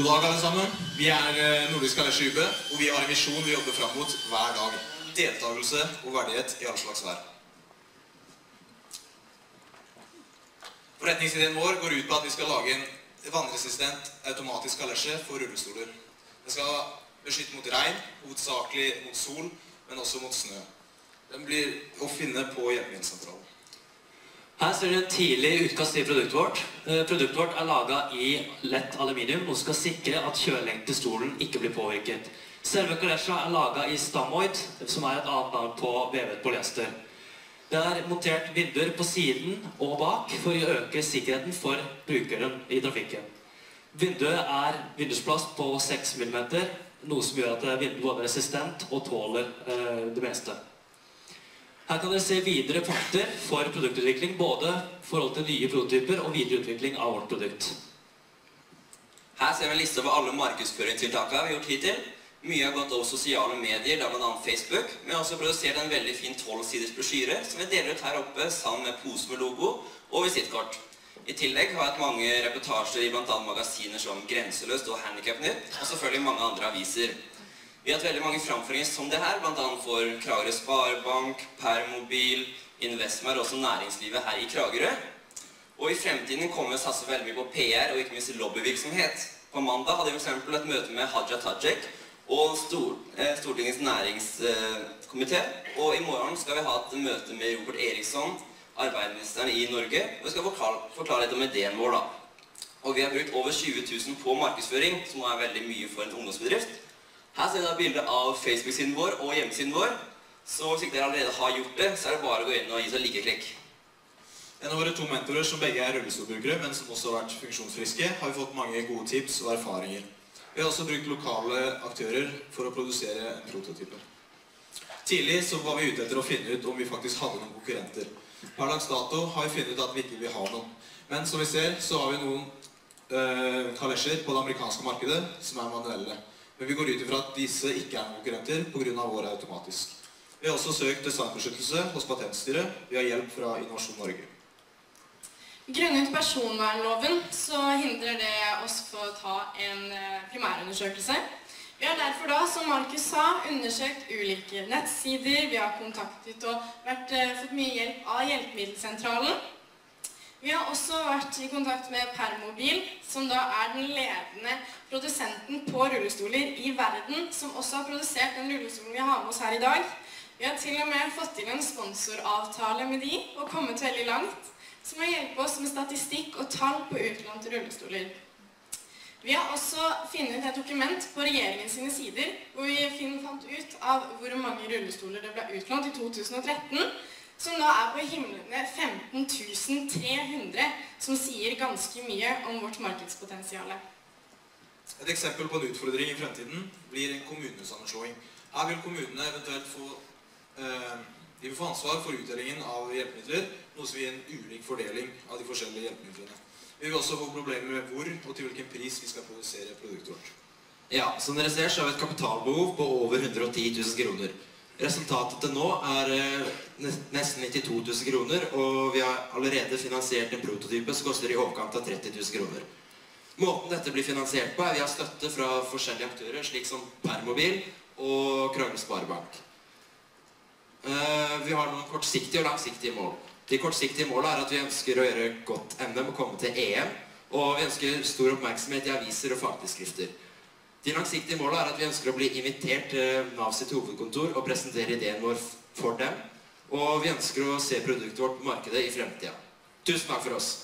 God dag alle sammen. Vi Nordisk Kalesje YB, og vi har en misjon vi jobber frem mot hver dag. Deltagelse og verdighet i all slags vær. Forretningsideen vår går ut på at vi skal lage en vannresistent automatisk kalesje for rullestoler. Den skal beskytte mot regn, hovedsakelig mot sol, men også mot snø. Den blir å finne på hjelpemiddelsentralen. Her ser du en tidlig utkast til produktet vårt. Produktet vårt laget i lett aluminium og skal sikre at kjølelengden til stolen ikke blir påvirket. Selve kalesja laget i Stamoid, som et annet navn på vevet polyester. Det montert vinduer på siden og bak for å øke sikkerheten for brukeren i trafikken. Vinduet vindusplast på 6 mm, noe som gjør at vinduet både resistent og tåler det meste. Her kan dere se videre punkter for produktutvikling, både i forhold til nye prototyper og videre utvikling av vårt produkt. Her ser vi en liste over alle markedsføringstiltakene vi har gjort hittil. Mye har gått over sosiale medier, da blant annet Facebook. Vi har også produsert en veldig fin 12-siders brosjyre, som vi deler ut her oppe sammen med pose med logo og visittkort. I tillegg har jeg hatt mange reportasjer i blant annet magasiner som Grenseløst og Handicapnytt, og selvfølgelig mange andre aviser. Vi har hatt veldig mange framføringer som det her, blant annet for Kragerø Sparebank, Permobil, Investmer og også næringslivet her i Kragerø. Og i fremtiden kommer vi å satse veldig mye på PR og ikke minst lobbyvirksomhet. På mandag hadde vi for eksempel et møte med Hadia Tajik og Stortingets næringskomité. Og i morgen skal vi ha et møte med Robert Eriksson, arbeidsministeren i Norge, og vi skal forklare litt om ideen vår da. Og vi har brukt over 20 000 på markedsføring, som er veldig mye for en ungdomsbedrift. Her ser dere bilder av Facebook-siden vår og hjemmesiden vår, så hvis ikke dere allerede har gjort det, så er det bare å gå inn og gi seg likeklikk. En av våre 2 mentorer, som begge rullestolbrukere, men som også har vært funksjonsfriske, har vi fått mange gode tips og erfaringer. Vi har også brukt lokale aktører for å produsere en prototype. Tidlig så var vi ute etter å finne ut om vi faktisk hadde noen konkurrenter. Per dags dato har vi funnet ut at vi ikke vil ha noen. Men som vi ser, så har vi noen kalesjer på det amerikanske markedet som manuelle. Men vi går ut ifra at disse ikke noen konkurrenter på grunn av våre automatisk. Vi har også søkt designbeskyttelse hos Patentstyret. Vi har hjelp fra Innovasjon Norge. Grunnet personvernloven så hindrer det oss for å ta en primærundersøkelse. Vi har derfor da, som Markus sa, undersøkt ulike nettsider. Vi har kontaktet og fått mye hjelp av Hjelpemiddelsentralen. Vi har også vært i kontakt med Permobil, som da den ledende produsenten på rullestoler i verden, som også har produsert den rullestolen vi har med oss her i dag. Vi har til og med fått til en sponsoravtale med de, og kommet veldig langt, som har hjulpet oss med statistikk og tall på utlånte rullestoler. Vi har også funnet et dokument på regjeringens sine sider, hvor vi fant ut av hvor mange rullestoler det ble utlånt i 2013, som da på himmelene 15 300, som sier ganske mye om vårt markedspotensiale. Et eksempel på en utfordring i fremtiden blir en kommunesammenslåing. Her vil kommunene eventuelt få ansvar for utdelingen av hjelpemidler, noe som gir en ulik fordeling av de forskjellige hjelpemidlene. Vi vil også få problemer med hvor og til hvilken pris vi skal produsere produktet vårt. Ja, som dere ser så har vi et kapitalbehov på over 110 000 kroner. Resultatet til nå nesten 92 000 kroner, og vi har allerede finansiert en prototype som koster i overkant av 30 000 kroner. Måten dette blir finansiert på vi har støtte fra forskjellige aktører, slik som Permobil og Kragerø Sparebank. Vi har noen kortsiktige og langsiktige mål. De kortsiktige målene at vi ønsker å gjøre godt NM og komme til EM, og vi ønsker stor oppmerksomhet i aviser og fagtidsskrifter. De langsiktige målene at vi ønsker å bli invitert til NAV sitt hovedkontor og presentere ideen vår for dem, og vi ønsker å se produktet vårt på markedet i fremtiden. Tusen takk for oss!